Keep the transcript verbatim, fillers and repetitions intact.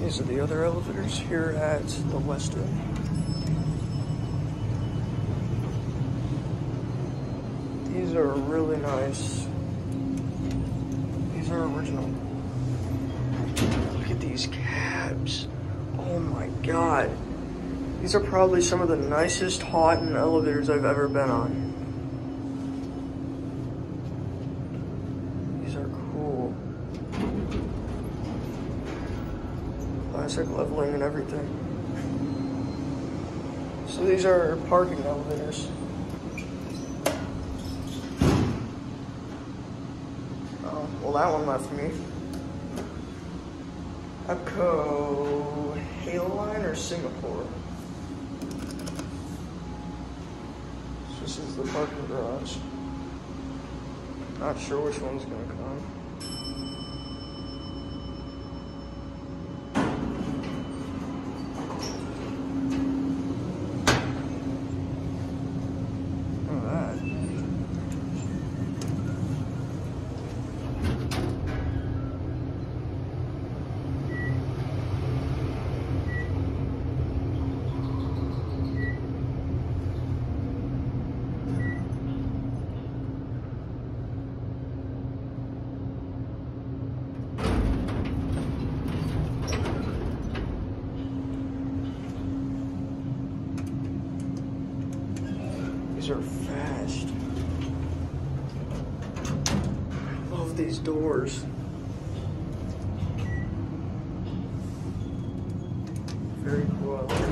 These are the other elevators here at the Westin. These are really nice. These are original. Look at these cabs. Oh my God. These are probably some of the nicest Haughton elevators I've ever been on. These are cool. Classic leveling and everything. So these are parking elevators. Oh, well that one left me. Echo Haughton or Singapore. So this is the parking garage. Not sure which one's gonna come. These are fast. I love these doors. Very cool.